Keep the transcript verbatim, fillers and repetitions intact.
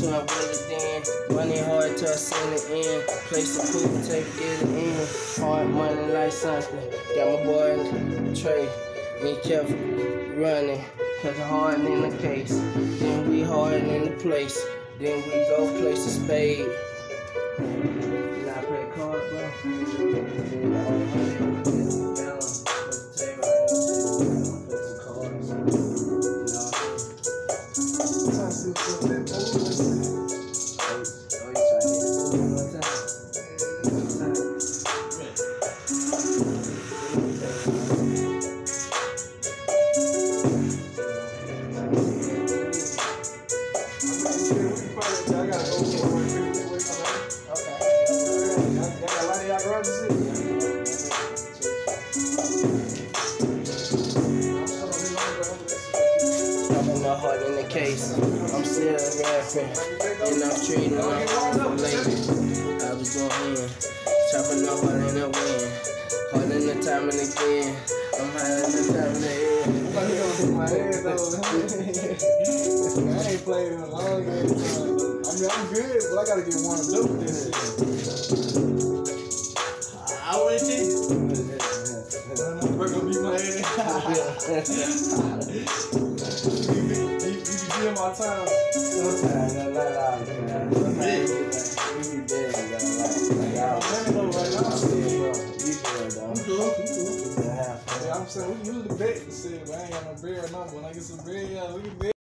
till I break it down. Money hard till I send it in. Place the poop and tape, get it in. Hard money like something. Got my boy Trey. Me kept running. Cause I'm hard in the case. Then we hard in the place. Then we go place a spade. Did I play a card, my heart in the case. I'm still rapping, and I'm treating my lady. I was going in, chopping the heart in the wind, hard in the time and again. I'm high in the time and the end. I hit my head though. I ain't played in a long time. I mean, I'm good, but I gotta get warmed up with this shit. I went to. We're gonna beat my head. You be my time. Sometimes, no, no, no, man. Sometimes we be dead, like, I'm right now. you good, though. I'm cool. I'm saying we can use the bet to see, but I ain't got no bread or nothing. When I get some bread, yeah, we can bet.